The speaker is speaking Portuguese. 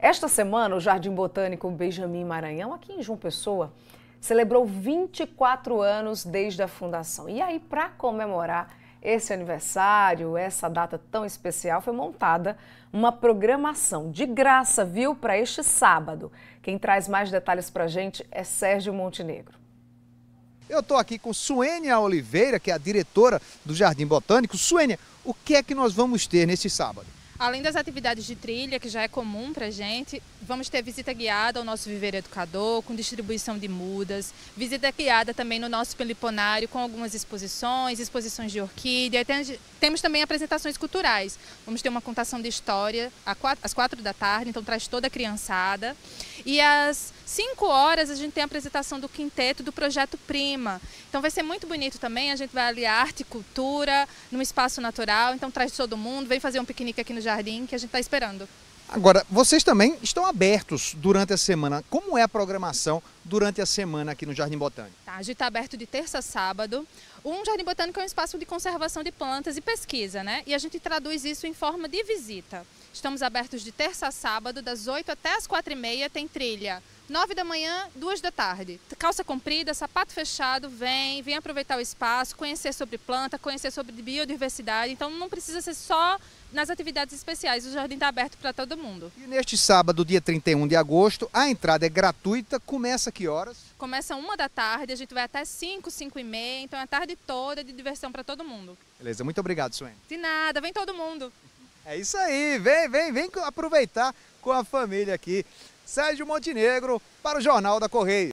Esta semana, o Jardim Botânico Benjamin Maranhão, aqui em João Pessoa, celebrou 24 anos desde a fundação. E aí, para comemorar esse aniversário, essa data tão especial, foi montada uma programação de graça, viu, para este sábado. Quem traz mais detalhes para a gente é Sérgio Montenegro. Eu estou aqui com Suênia Oliveira, que é a diretora do Jardim Botânico. Suênia, o que é que nós vamos ter nesse sábado? Além das atividades de trilha, que já é comum para a gente, vamos ter visita guiada ao nosso viveiro educador, com distribuição de mudas, visita guiada também no nosso peliponário, com algumas exposições de orquídea. Temos também apresentações culturais. Vamos ter uma contação de história às 4 da tarde, então traz toda a criançada. E às 5 horas a gente tem a apresentação do quinteto do Projeto Prima. Então vai ser muito bonito também, a gente vai aliar arte e cultura num espaço natural, então traz todo mundo, vem fazer um piquenique aqui no jardim que a gente está esperando. Agora, vocês também estão abertos durante a semana. Como é a programação durante a semana aqui no Jardim Botânico? Tá, a gente está aberto de terça a sábado. Um Jardim Botânico é um espaço de conservação de plantas e pesquisa, né? E a gente traduz isso em forma de visita. Estamos abertos de terça a sábado, das 8 até as 4h30, tem trilha. 9 da manhã, 2 da tarde. Calça comprida, sapato fechado, vem aproveitar o espaço, conhecer sobre planta, conhecer sobre biodiversidade. Então não precisa ser só nas atividades especiais, o jardim está aberto para todo mundo. E neste sábado, dia 31 de agosto, a entrada é gratuita, começa a que horas? Começa 1 da tarde, a gente vai até 5, 5h30, então é a tarde toda de diversão para todo mundo. Beleza, muito obrigado, Suênia. De nada, vem todo mundo. É isso aí, vem aproveitar com a família aqui. Sérgio Montenegro para o Jornal da Correio.